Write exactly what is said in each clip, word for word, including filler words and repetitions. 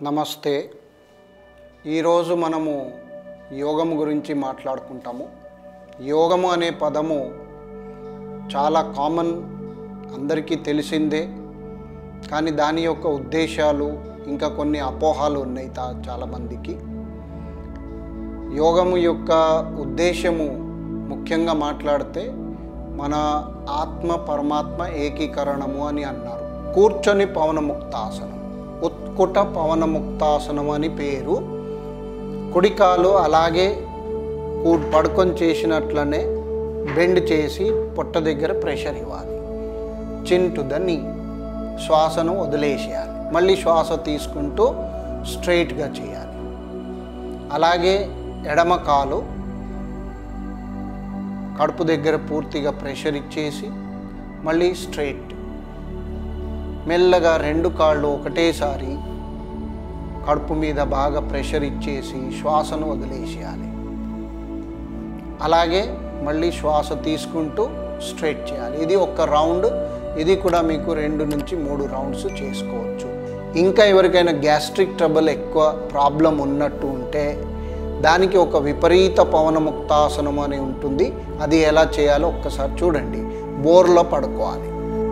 నమస్తే. ఈరోజు మనము యోగము గురించి మాట్లాడుకుంటాము. యోగము అనే పదము చాలా కామన్, అందరికీ తెలిసిందే. కానీ దాని యొక్క ఉద్దేశాలు ఇంకా కొన్ని అపోహలు ఉన్నాయి చాలామందికి. యోగము యొక్క ఉద్దేశము ముఖ్యంగా మాట్లాడితే మన ఆత్మ పరమాత్మ ఏకీకరణము అని అన్నారు. కూర్చొని పవనముక్తాసనం, ఉత్కుట పవనముక్తాసనం అని పేరు. కుడికాలు అలాగే పడుకొని చేసినట్లనే బెండ్ చేసి పొట్ట దగ్గర ప్రెషర్ ఇవ్వాలి. చిన్ టు ద నీ, శ్వాసను వదిలేసేయాలి. మళ్ళీ శ్వాస తీసుకుంటూ స్ట్రైట్గా చేయాలి. అలాగే ఎడమ కాలు కడుపు దగ్గర పూర్తిగా ప్రెషర్ ఇచ్చేసి మళ్ళీ స్ట్రైట్. మెల్లగా రెండు కాళ్ళు ఒకటేసారి కడుపు మీద బాగా ప్రెషర్ ఇచ్చేసి శ్వాసను వదిలేసేయాలి. అలాగే మళ్ళీ శ్వాస తీసుకుంటూ స్ట్రైట్ చేయాలి. ఇది ఒక రౌండ్. ఇది కూడా మీకు రెండు నుంచి మూడు రౌండ్స్ చేసుకోవచ్చు. ఇంకా ఎవరికైనా గ్యాస్ట్రిక్ ట్రబుల్ ఎక్కువ ప్రాబ్లం ఉన్నట్టు ఉంటే దానికి ఒక విపరీత పవనముక్తాసనం అని ఉంటుంది. అది ఎలా చేయాలో ఒక్కసారి చూడండి. బోర్లో పడుకోవాలి.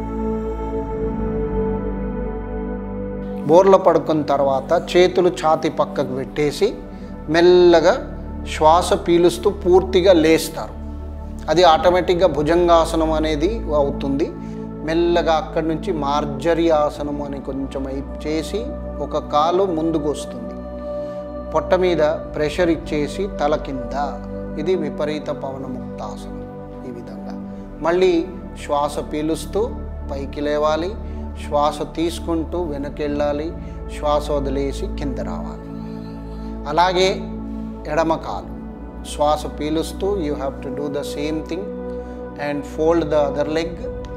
బోర్లో పడుకున్న తర్వాత చేతులు ఛాతీ పక్కకు పెట్టేసి మెల్లగా శ్వాస పీలుస్తూ పూర్తిగా లేస్తారు. అది ఆటోమేటిక్గా భుజంగాసనం అనేది అవుతుంది. మెల్లగా అక్కడి నుంచి మార్జరీ ఆసనం అని కొంచెం చేసి ఒక కాలు ముందుకు వస్తుంది. పొట్ట మీద ప్రెషర్ ఇచ్చేసి తల కింద. ఇది విపరీత పవనముక్తాసనం. ఈ విధంగా మళ్ళీ శ్వాస పీలుస్తూ పైకి లేవాలి. శ్వాస తీసుకుంటూ వెనక్కి వెళ్ళాలి. శ్వాస వదిలేసి కింద రావాలి. అలాగే ఎడమ కాలు శ్వాస పీలుస్తూ you have to do the same thing and fold the other leg.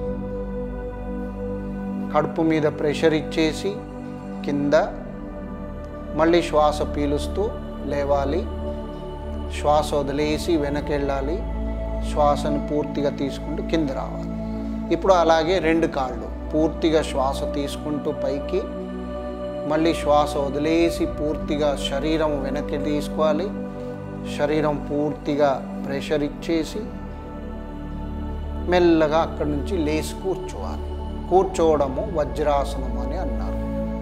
కడుపు మీద ప్రెషర్ ఇచ్చేసి కింద, మళ్ళీ శ్వాస పీలుస్తూ లేవాలి. శ్వాస వదిలేసి వెనక్కి వెళ్ళాలి. శ్వాసను పూర్తిగా తీసుకుంటూ కింద రావాలి. ఇప్పుడు అలాగే రెండు కాళ్ళు పూర్తిగా శ్వాస తీసుకుంటూ పైకి, మళ్ళీ శ్వాస వదిలేసి పూర్తిగా శరీరం వెనక్కి తీసుకోవాలి. శరీరం పూర్తిగా ప్రెషర్ ఇచ్చేసి మెల్లగా అక్కడి నుంచి లేచి కూర్చోవాలి. కూర్చోవడము వజ్రాసనం అని అన్నారు.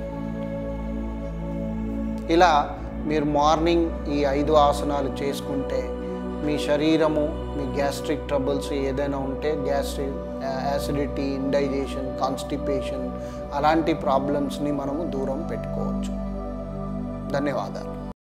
ఇలా మీరు మార్నింగ్ ఈ ఐదు ఆసనాలు చేసుకుంటే మీ శరీరము, మీ గ్యాస్ట్రిక్ ట్రబుల్స్ ఏదైనా ఉంటే, గ్యాస్ట్రిక్ యాసిడిటీ, ఇండైజేషన్, కాన్స్టిపేషన్ అలాంటి ప్రాబ్లమ్స్ని మనము దూరం పెట్టుకోవచ్చు. ధన్యవాదాలు.